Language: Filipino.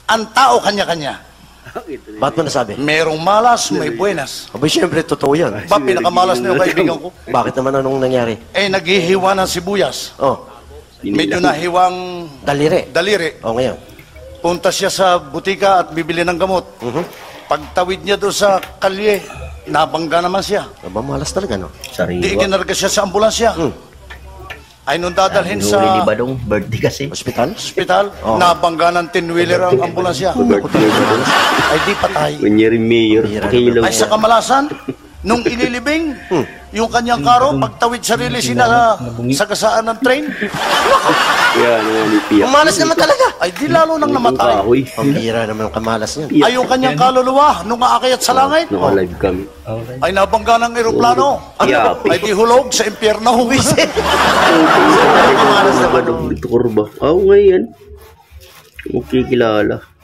Ang tao kanya-kanya. Ba't mo nasabi? Merong malas, may buenas. Abay, siyempre, totoo yan. Ba, pinakamalas na yung kaibigan ko? Bakit naman anong nangyari? Eh, naghihiwa ng sibuyas. Oh, Medyo nahiwang daliri. daliri. Oh, ngayon. Punta siya sa butika at bibili ng gamot. Pagtawid niya doon sa kalye, nabangga naman siya. Aba, malas talaga, no? Di Sariwa. ikinarga siya sa ambulansya. Ay nung dadalhin Nuri sa ni Badong, birthday kasi. Hospital? ospital, Oh. nabangga ng tinwheeler ang ambulansya. Ay di patay. Kunyari mayor, pakilaw. Ay sa kamalasan, nung ililibing, yung kanyang karo, pagtawid sarili sina sa gasaan ng train, Kaya naman ni Pia. Ang malas naman talaga. ay di lalo nang namatay. Kahoy. Ang bira naman ang kamalas niyan. Ay yung kanyang kaluluwa, nung aakyat sa langit, Naka-live kami. ay nabangga ng eroplano. Yeah. Ay di hulog sa impyerno. Naka-malas na Badong dito kurba. Oo, ngayon. Okay, kilala.